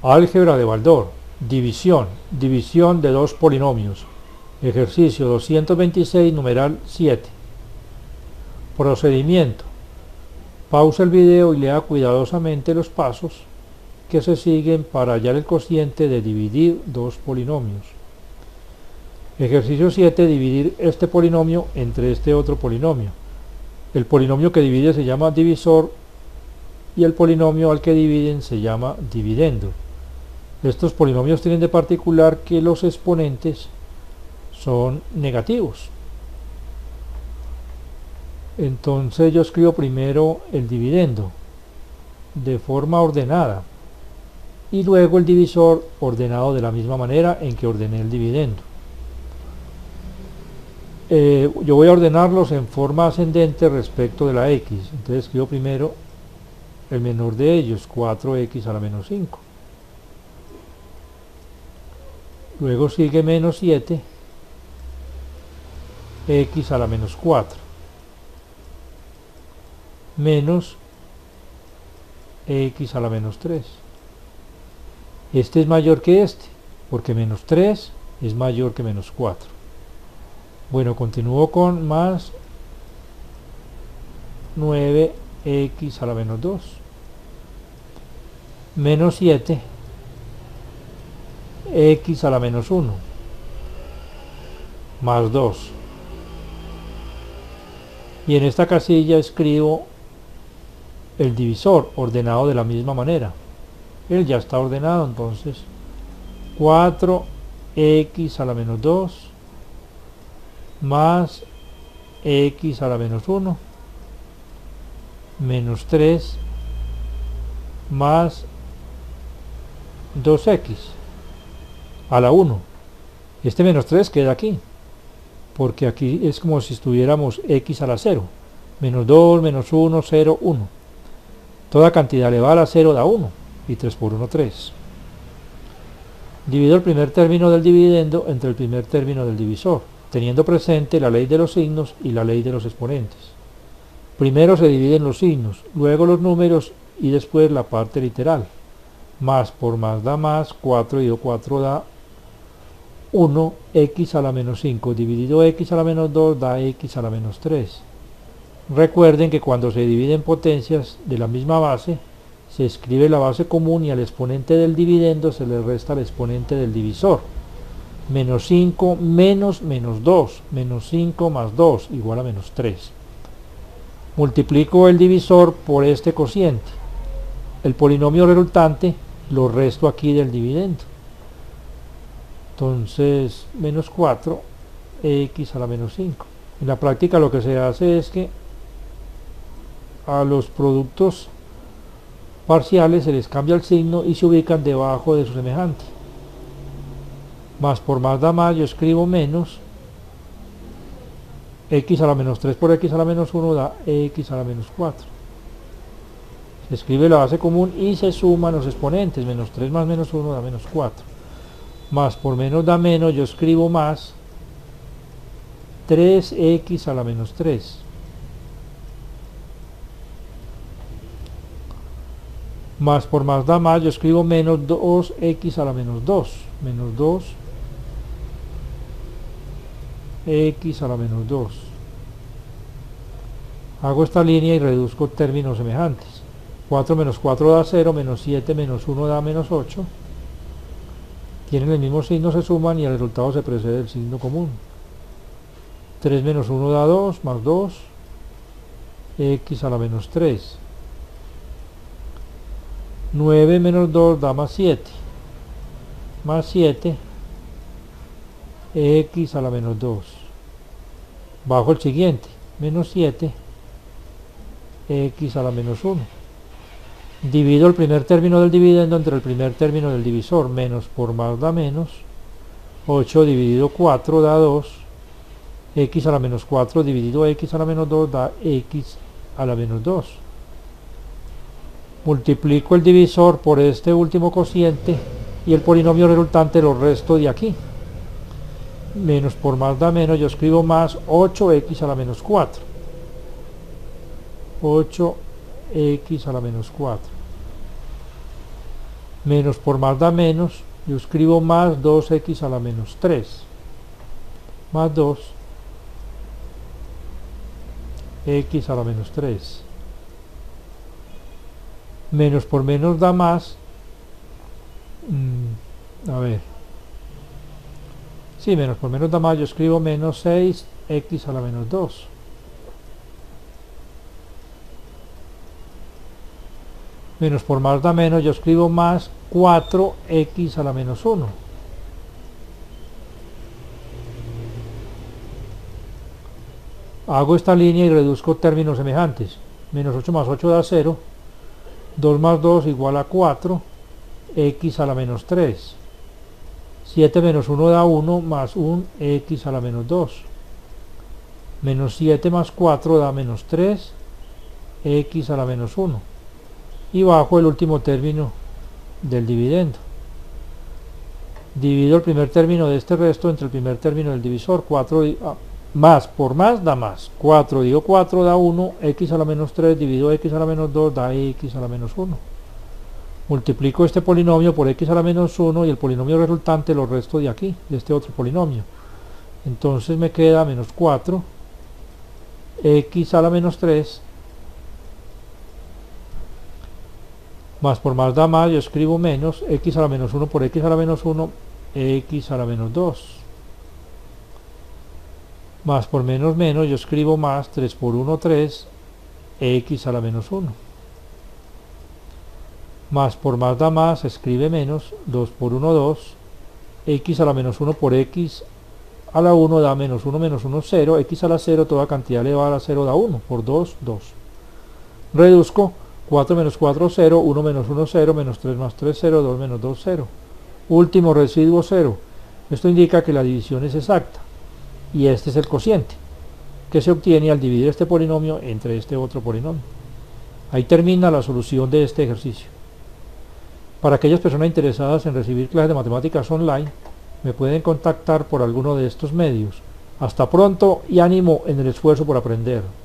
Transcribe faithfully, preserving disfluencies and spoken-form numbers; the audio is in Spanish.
Álgebra de Baldor. División. División de dos polinomios. Ejercicio doscientos veintiséis, numeral siete. Procedimiento. Pausa el video y lea cuidadosamente los pasos que se siguen para hallar el cociente de dividir dos polinomios. Ejercicio siete. Dividir este polinomio entre este otro polinomio. El polinomio que divide se llama divisor y el polinomio al que dividen se llama dividendo. Estos polinomios tienen de particular que los exponentes son negativos. Entonces yo escribo primero el dividendo de forma ordenada y luego el divisor ordenado de la misma manera en que ordené el dividendo. Eh, yo voy a ordenarlos en forma ascendente respecto de la x. Entonces escribo primero el menor de ellos, cuatro x a la menos cinco. Luego sigue menos siete, x a la menos cuatro, menos x a la menos tres. Este es mayor que este, porque menos tres es mayor que menos cuatro. Bueno, continúo con más nueve x a la menos dos, menos siete, x a la menos uno, más dos. Y en esta casilla escribo el divisor ordenado de la misma manera. Él ya está ordenado, entonces cuatro x a la menos dos más x a la menos uno menos tres más dos x a la uno. Este menos tres queda aquí, porque aquí es como si estuviéramos x a la cero. Menos dos, menos uno, cero, uno. Toda cantidad elevada a la cero da uno, y tres por uno, tres. Divido el primer término del dividendo entre el primer término del divisor, teniendo presente la ley de los signos y la ley de los exponentes. Primero se dividen los signos, luego los números y después la parte literal. Más por más da más, cuatro dividido cuatro da uno, x a la menos cinco dividido x a la menos dos da x a la menos tres. Recuerden que cuando se dividen potencias de la misma base, se escribe la base común y al exponente del dividendo se le resta el exponente del divisor. Menos cinco menos menos dos, menos cinco más dos igual a menos tres. Multiplico el divisor por este cociente. El polinomio resultante lo resto aquí del dividendo. Entonces, menos cuatro x a la menos cinco. En la práctica lo que se hace es que a los productos parciales se les cambia el signo y se ubican debajo de su semejante. Más por más da más, yo escribo menos x a la menos tres por x a la menos uno da x a la menos cuatro. Se escribe la base común y se suman los exponentes. Menos tres más menos uno da menos cuatro. Más por menos da menos, yo escribo más tres x a la menos tres. Más por más da más, yo escribo menos dos x a la menos dos. Menos dos x a la menos dos. Hago esta línea y reduzco términos semejantes. cuatro menos cuatro da cero, menos siete menos uno da menos ocho. Tienen el mismo signo, se suman y el resultado se precede del signo común. tres menos uno da dos, más dos, x a la menos tres. nueve menos dos da más siete, más siete, x a la menos dos. Bajo el siguiente, menos siete, x a la menos uno. Divido el primer término del dividendo entre el primer término del divisor. Menos por más da menos, ocho dividido cuatro da dos, x a la menos cuatro dividido x a la menos dos da x a la menos dos. Multiplico el divisor por este último cociente y el polinomio resultante lo resto de aquí. Menos por más da menos, yo escribo más ocho x a la menos cuatro. ocho x a la menos cuatro. Menos por más da menos, yo escribo más dos equis a la menos tres, más dos equis a la menos tres. Menos por menos da más, mmm, a ver, sí, menos por menos da más, yo escribo menos seis equis a la menos dos. Menos por más da menos, yo escribo más cuatro equis a la menos uno. Hago esta línea y reduzco términos semejantes. Menos ocho más ocho da cero. dos más dos igual a cuatro, x a la menos tres. siete menos uno da uno, más un x a la menos dos. Menos siete más cuatro da menos tres, x a la menos uno. Y bajo el último término del dividendo. Divido el primer término de este resto entre el primer término del divisor. cuatro ah, más por más da más. cuatro dividido cuatro da uno, x a la menos tres dividido x a la menos dos da x a la menos uno. Multiplico este polinomio por x a la menos uno y el polinomio resultante lo resto de aquí, de este otro polinomio. Entonces me queda menos cuatro, x a la menos tres, más por más da más, yo escribo menos, x a la menos uno por x a la menos uno, x a la menos dos. Más por menos menos, yo escribo más, tres por uno, tres, x a la menos uno. Más por más da más, escribe menos, dos por uno, dos, x a la menos uno por x a la uno da menos uno menos uno, cero, x a la cero, toda cantidad elevada a la cero da uno, por dos, dos. Reduzco, cuatro menos cuatro, cero, uno menos uno, cero, menos tres más tres, cero, dos menos dos, cero. Último residuo, cero. Esto indica que la división es exacta. Y este es el cociente que se obtiene al dividir este polinomio entre este otro polinomio. Ahí termina la solución de este ejercicio. Para aquellas personas interesadas en recibir clases de matemáticas online, me pueden contactar por alguno de estos medios. Hasta pronto y ánimo en el esfuerzo por aprender.